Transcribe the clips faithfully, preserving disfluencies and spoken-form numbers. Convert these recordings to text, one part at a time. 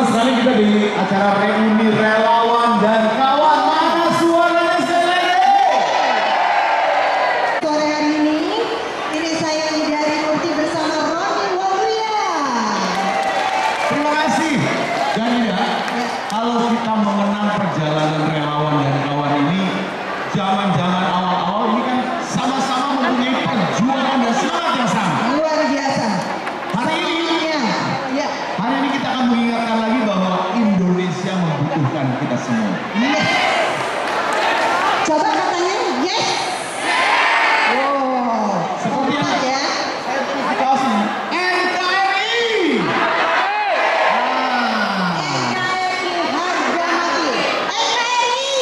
senang sekali kita di acara reuni relawan dan kawan. Mana suaranya sekali lagi? Sore hari ini, ini saya dari Murti bersama Roni Waluya. Terima kasih. Dan ya, kalau kita mengenang perjalanan relawan dan kawan ini, zaman-zaman awal-awal ini kan sama-sama mempunyai perjuangan dan semangat yang sama. Luar biasa. Hari ini, Ya, ya. hari ini kita akan mengingatkan lagi bahwa Indonesia membutuhkan kita semua. Yes. Coba katanya yes. Wow. Seperti yang ya. saya tulis di kaos ini, N K R I. Ah. N K R I harga mati. N K R I.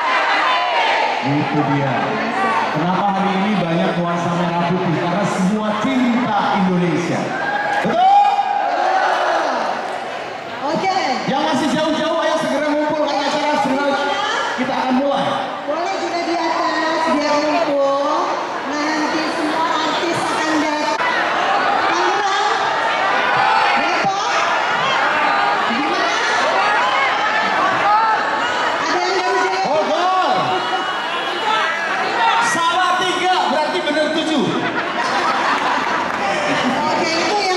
Itu dia. Kenapa hari ini banyak nuansa merah putih? Karena semua cinta Indonesia. Betul? Oke. Yang masih jauh-jauh, ayo segera ngumpul karena acara segera kita akan mulai. Boleh juga di atas biar ngumpul. Nanti semua artis akan datang. Tangerang, Depok, gimana? Ada yang jauh-jauh? Bogor. Salah tiga, berarti benar tujuh. Oke, itu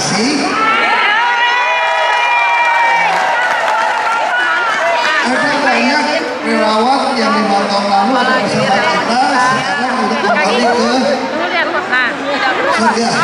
kasih. Ada banyak relawan yang lima tahun lalu ada bersama kita, sekarang udah kembali ke surga.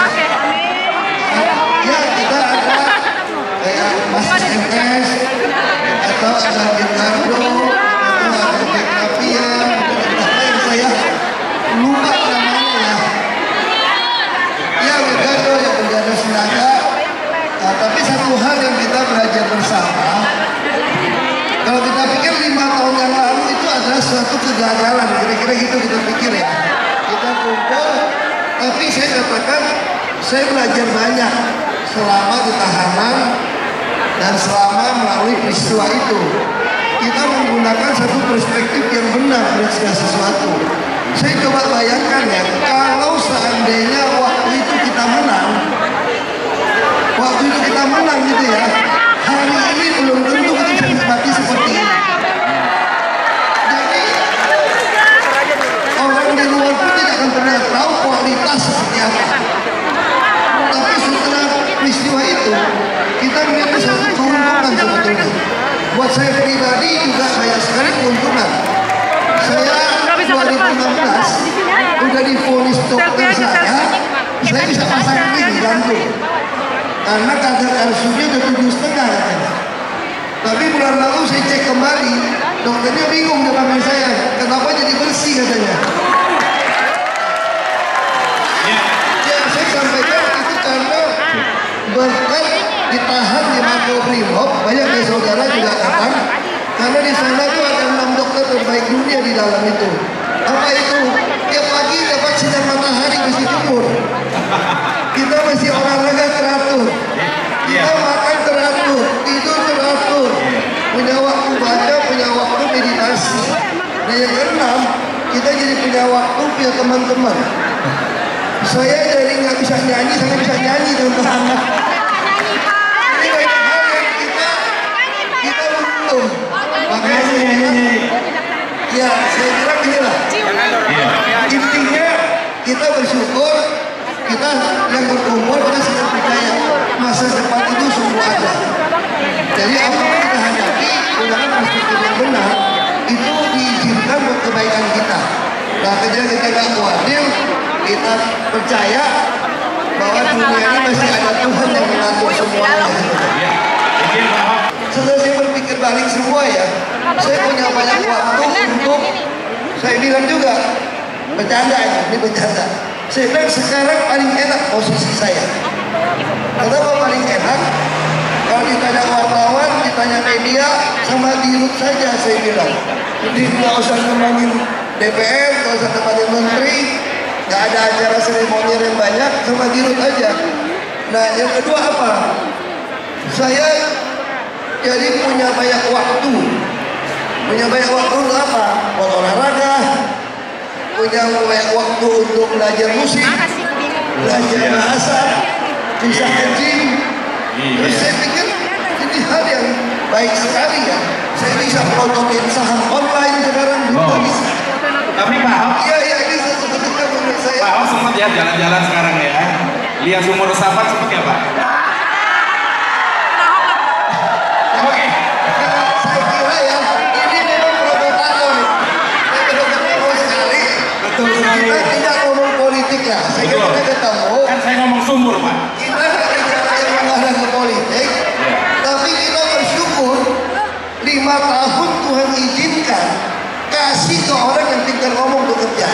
Ya, kita ada kayak Mas M S atau ada Gerardo atau ada Jack Napia, apa yang saya lupa namanya ya. Ya, Gerardo yang berganda senada. Nah, tapi satu hal yang kita belajar bersama, kalau kita pikir lima tahun yang lalu itu adalah suatu kegagalan, kira-kira gitu kita pikir ya. Kita kumpul, tapi saya katakan saya belajar banyak selama di tahanan dan selama melalui peristiwa itu. Kita menggunakan satu perspektif yang benar melihat segala sesuatu. Saya coba bayangkan ya, kalau seandainya waktu itu kita menang, waktu itu kita menang gitu ya, hari ini belum tentu kita bisa nikmati seperti ini. Jadi orang di luar pun tidak akan pernah tahu kualitas seperti apa. Tapi setelah peristiwa itu, kita melihat satu keuntungan sebetulnya. Buat saya pribadi juga banyak sekali keuntungan. Saya dua ribu enam belas udah divonis dokter saya, saya bisa pasang ini jantung. Karena kadar kalsiumnya udah tujuh setengah katanya. Tapi bulan lalu saya cek kembali, dokternya bingung dia panggil saya, kenapa jadi bersih katanya. Ya, saya sampaikan itu karena berkat ditahan di Makobrimob, banyak dari saudara juga datang, karena di sana tuh ada enam dokter terbaik dunia di dalam itu. Apa itu? Tiap pagi dapat sinar matahari mesti jemur. Kita mesti olahraga teratur, kita makan teratur, tidur teratur, punya waktu baca, punya waktu meditasi. Dan yang keenam, kita jadi punya waktu punya teman-teman. Saya dari nggak bisa nyanyi, saya bisa nyanyi dengan teman. Ini banyak hal yang kita kita untung. Makanya ya saya kira inilah. Intinya kita bersyukur, kita yang berkumpul kita sedang percaya masa depan itu sungguh ada. Jadi apa yang kita hadapi dengan perspektif yang benar itu diizinkan buat kebaikan kita. Nah, ketika kita nggak khawatir, kita percaya bahwa dunia ini masih ada Tuhan yang mengatur semuanya. Setelah saya berpikir balik semua ya, saya punya banyak waktu untuk, saya bilang juga bercanda ya, ini bercanda. Saya bilang sekarang paling enak posisi saya. Kenapa paling enak? Kalau ditanya wartawan, ditanya media, sama dirut saja saya bilang. Jadi nggak usah ngomongin D P R, nggak usah tempatin menteri, nggak ada acara seremonial yang banyak, sama dirut aja. Nah yang kedua apa? Saya jadi punya banyak waktu. Punya banyak waktu untuk apa? Buat olahraga, punya banyak waktu untuk belajar musik, belajar bahasa, bisa gym. Terus saya pikir ini hal yang baik sekali ya. Saya bisa prototin saham online sekarang juga Oh. bisa. Tapi Pak Ahok, Iya iya ini sesuatu yang menurut saya. Pak Ahok sempat ya jalan-jalan sekarang ya. Lihat sumur resapan sempat ya Pak? Oke. Saya kira ya ini memang provokator. Saya benar-benar sekali. Betul sekali. Kita tidak ngomong politik ya. Saya kira Betul. kita ketemu. Kan saya ngomong sumur Pak. Kita tidak bicara yang mengarah ke politik, tapi kita bersyukur lima tahun Tuhan izinkan kasih ke orang yang tinggal ngomong bekerja.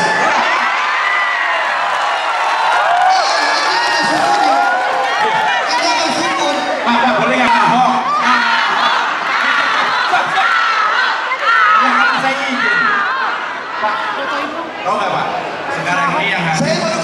Kita bersyukur. Pak, Pak boleh nggak Pak Ahok? Yang saya izin. Pak, tahu nggak Pak? Sekarang ini yang Saya